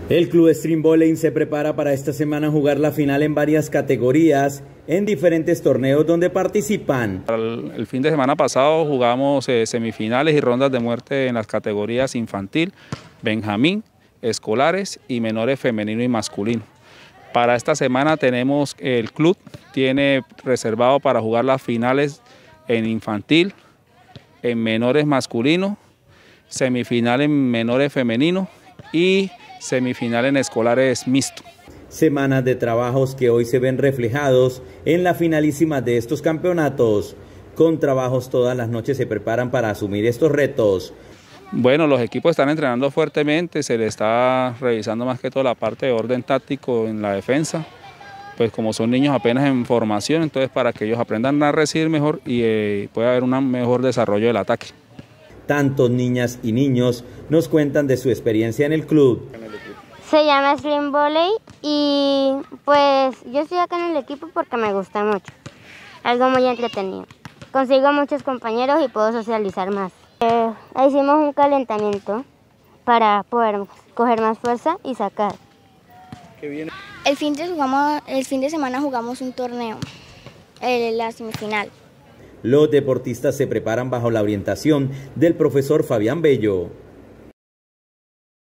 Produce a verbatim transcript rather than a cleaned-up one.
El Club Stream Volley se prepara para esta semana jugar la final en varias categorías en diferentes torneos donde participan. El, el fin de semana pasado jugamos eh, semifinales y rondas de muerte en las categorías infantil, benjamín, escolares y menores femenino y masculino. Para esta semana tenemos, el club tiene reservado para jugar las finales en infantil, en menores masculino, semifinal en menores femenino y semifinal en escolares mixto. Semanas de trabajos que hoy se ven reflejados en la finalísima de estos campeonatos. Con trabajos todas las noches se preparan para asumir estos retos. Bueno, los equipos están entrenando fuertemente, se les está revisando más que todo la parte de orden táctico en la defensa, pues como son niños apenas en formación, entonces para que ellos aprendan a recibir mejor y eh, pueda haber un mejor desarrollo del ataque. Tantos niñas y niños nos cuentan de su experiencia en el club. Se llama Stream Volley y pues yo estoy acá en el equipo porque me gusta mucho, algo muy entretenido. Consigo muchos compañeros y puedo socializar más. Eh, hicimos un calentamiento para poder coger más fuerza y sacar. Qué bien. El fin de, jugamos, el fin de semana jugamos un torneo, el, la semifinal. Los deportistas se preparan bajo la orientación del profesor Fabián Bello.